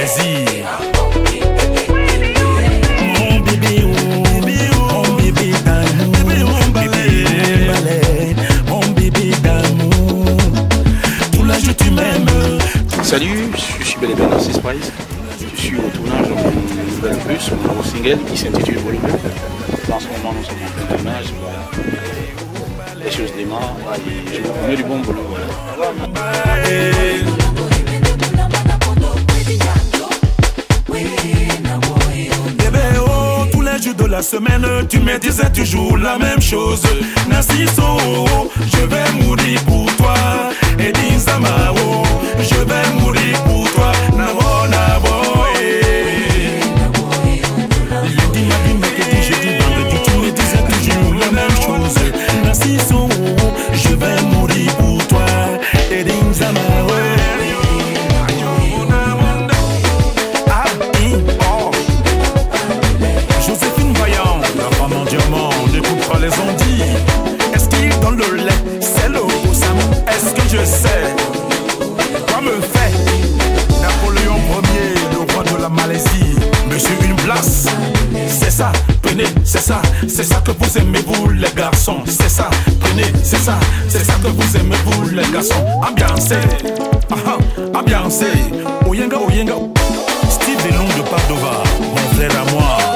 plaisir. Mon bébé, mon bébé d'amour, mon bébé d'amour. Tout là je tu m'aimes. Salut, je suis bel et bien Narcisse Price. Je suis au tournage de mon nouvel opus, mon nouveau single qui s'intitule Volume. En ce moment, nous sommes en plein tournage. Les choses démarrent et je vous mets du bon boulot. Tous les jours de la semaine, tu me disais toujours la même chose. Nassiso, je vais mourir pour toi. Et Dinzamao, je vais mourir pour toi. Nabo, nabo, tu me disais toujours la même chose. Nassiso, je vais mourir pour toi. Et Dinzamao. Les ondits, est-ce qu'il donne le lait? C'est le Osam, est-ce que je sais? Quoi me fait Napoléon Ier, le roi de la Malaisie? Monsieur une place, c'est ça, prenez, c'est ça que vous aimez vous les garçons. C'est ça, prenez, c'est ça que vous aimez vous les garçons. Ambiancé, ambiancé, Oyenga, Steve Delon de Padova, mon frère à moi.